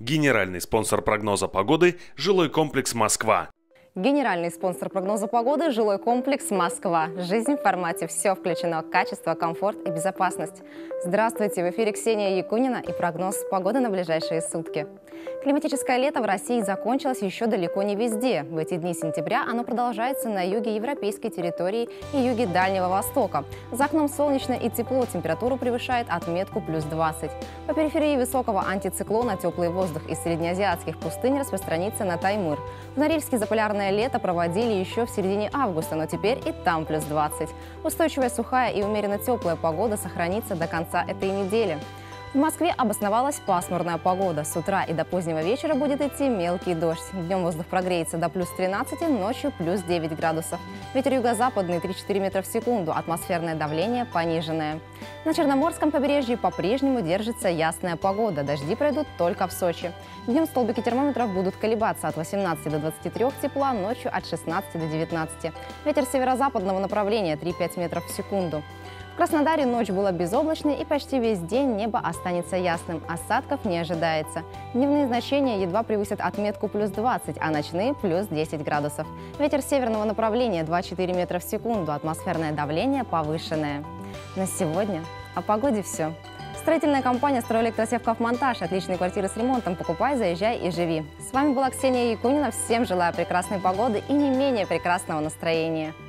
Генеральный спонсор прогноза погоды – жилой комплекс «Москва». Генеральный спонсор прогноза погоды – жилой комплекс «Москва». Жизнь в формате «Все включено». Качество, комфорт и безопасность. Здравствуйте! В эфире Ксения Якунина и прогноз погоды на ближайшие сутки. Климатическое лето в России закончилось еще далеко не везде. В эти дни сентября оно продолжается на юге европейской территории и юге Дальнего Востока. За окном солнечно и тепло, температура превышает отметку плюс 20. По периферии высокого антициклона теплый воздух из среднеазиатских пустынь распространится на Таймыр. В Норильске заполярное лето проводили еще в середине августа, но теперь и там плюс 20. Устойчивая сухая и умеренно теплая погода сохранится до конца этой недели. В Москве обосновалась пасмурная погода. С утра и до позднего вечера будет идти мелкий дождь. Днем воздух прогреется до плюс 13, ночью плюс 9 градусов. Ветер юго-западный 3-4 метра в секунду, атмосферное давление пониженное. На Черноморском побережье по-прежнему держится ясная погода. Дожди пройдут только в Сочи. Днем столбики термометров будут колебаться от 18 до 23 тепла, ночью от 16 до 19. Ветер северо-западного направления 3-5 метров в секунду. В Краснодаре ночь была безоблачной и почти весь день небо останется ясным. Осадков не ожидается. Дневные значения едва превысят отметку плюс 20, а ночные плюс 10 градусов. Ветер северного направления 2-4 метра в секунду. Атмосферное давление повышенное. На сегодня о погоде все. Строительная компания «Стройэлектросевкоммонтаж». Отличные квартиры с ремонтом. Покупай, заезжай и живи. С вами была Ксения Якунина. Всем желаю прекрасной погоды и не менее прекрасного настроения.